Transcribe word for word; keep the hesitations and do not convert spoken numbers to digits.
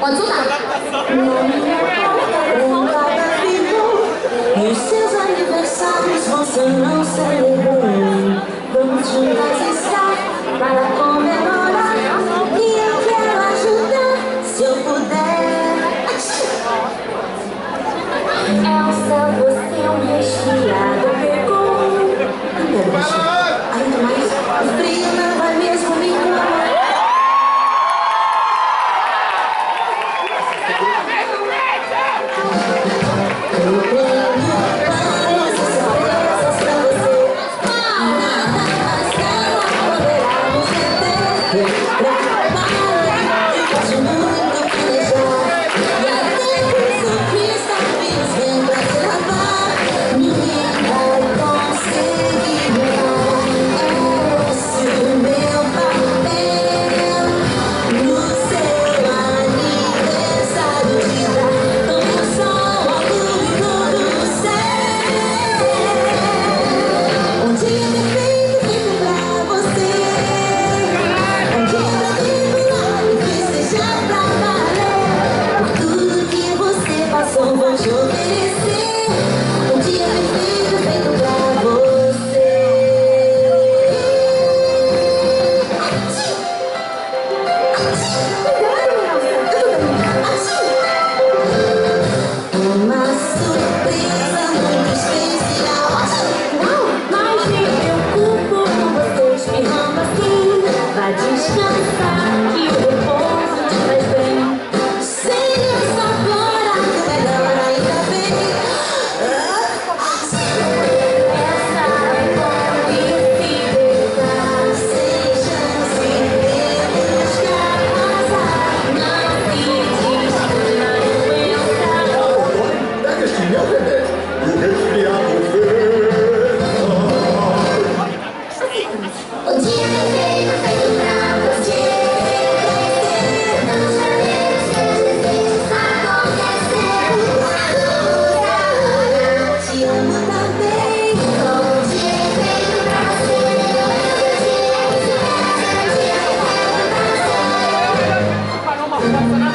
Pode soltar. E os seus aniversários você não celebrou. Vamos juntas estar para comemorar. E eu quero ajudar, se eu puder. É o céu, você é um resfriado. Pegou. Ainda mais, ainda mais. O frio não vai mesmo me incomodar. Descansar, que o repouso te faz bem. Sem essa agora, que melhor ainda vem. Essa é bom e se deixar. Seja sem medos que arrasar. Não se destina a pensar. Pega este meu bebê e o resfriado vem. O dia perfeito feito pra você. Não sabemos se os desejos acontecer. Te amo também. O dia perfeito pra você. O dia perfeito pra você.